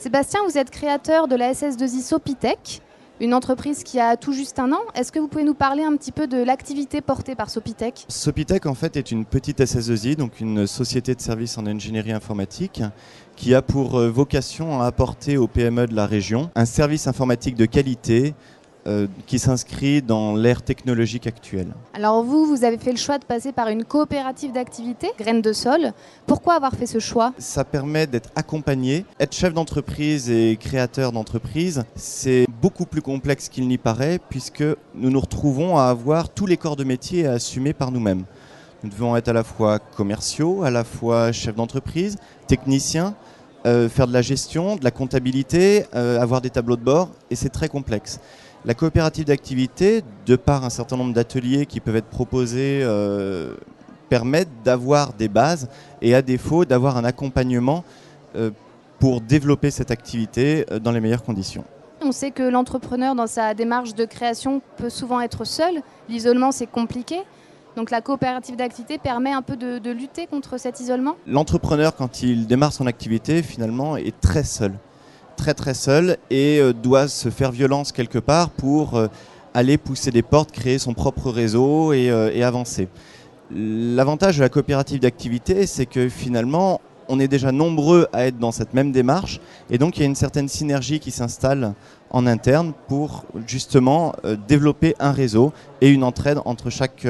Sébastien, vous êtes créateur de la SS2I Sopitech, une entreprise qui a tout juste un an. Est-ce que vous pouvez nous parler un petit peu de l'activité portée par Sopitech? Sopitech en fait est une petite SS2I, donc une société de services en ingénierie informatique, qui a pour vocation à apporter aux PME de la région un service informatique de qualité qui s'inscrit dans l'ère technologique actuelle. Alors vous avez fait le choix de passer par une coopérative d'activité, Graines de Sol. Pourquoi avoir fait ce choix? Ça permet d'être accompagné. Être chef d'entreprise et créateur d'entreprise, c'est beaucoup plus complexe qu'il n'y paraît, puisque nous nous retrouvons à avoir tous les corps de métier à assumer par nous-mêmes. Nous devons être à la fois commerciaux, à la fois chefs d'entreprise, techniciens, faire de la gestion, de la comptabilité, avoir des tableaux de bord, et c'est très complexe. La coopérative d'activité, de par un certain nombre d'ateliers qui peuvent être proposés, permettent d'avoir des bases et à défaut d'avoir un accompagnement pour développer cette activité dans les meilleures conditions. On sait que l'entrepreneur, dans sa démarche de création, peut souvent être seul. L'isolement, c'est compliqué. Donc la coopérative d'activité permet un peu de lutter contre cet isolement. L'entrepreneur, quand il démarre son activité, finalement, est très seul. Très seul et doit se faire violence quelque part pour aller pousser des portes, créer son propre réseau et avancer. L'avantage de la coopérative d'activité, c'est que finalement, on est déjà nombreux à être dans cette même démarche et donc il y a une certaine synergie qui s'installe en interne pour justement développer un réseau et une entraide entre chaque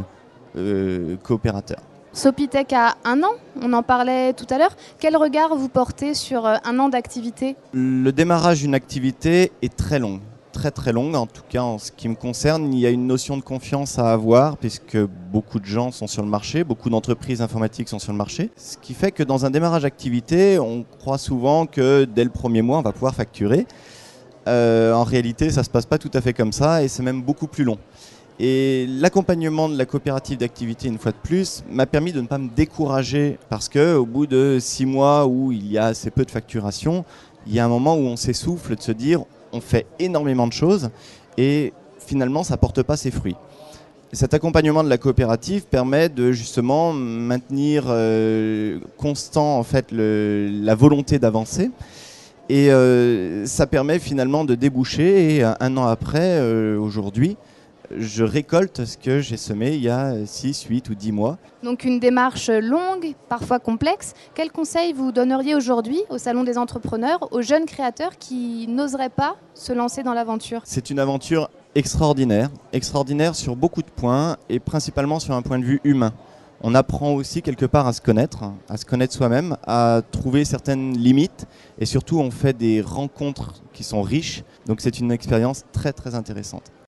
coopérateur. Sopitech a un an, on en parlait tout à l'heure. Quel regard vous portez sur un an d'activité? Le démarrage d'une activité est très long. Très longue, en tout cas en ce qui me concerne, il y a une notion de confiance à avoir puisque beaucoup de gens sont sur le marché, beaucoup d'entreprises informatiques sont sur le marché. Ce qui fait que dans un démarrage d'activité, on croit souvent que dès le premier mois, on va pouvoir facturer. En réalité, ça ne se passe pas tout à fait comme ça et c'est même beaucoup plus long. Et l'accompagnement de la coopérative d'activité, une fois de plus, m'a permis de ne pas me décourager parce qu'au bout de 6 mois où il y a assez peu de facturation, il y a un moment où on s'essouffle de se dire on fait énormément de choses et finalement ça ne porte pas ses fruits. Cet accompagnement de la coopérative permet de justement maintenir constant en fait, la volonté d'avancer. Et ça permet finalement de déboucher et un an après, aujourd'hui, je récolte ce que j'ai semé il y a 6, 8 ou 10 mois. Donc une démarche longue, parfois complexe. Quels conseils vous donneriez aujourd'hui au Salon des entrepreneurs aux jeunes créateurs qui n'oseraient pas se lancer dans l'aventure? C'est une aventure extraordinaire sur beaucoup de points et principalement sur un point de vue humain. On apprend aussi quelque part à se connaître soi-même, à trouver certaines limites et surtout on fait des rencontres qui sont riches. Donc c'est une expérience très intéressante.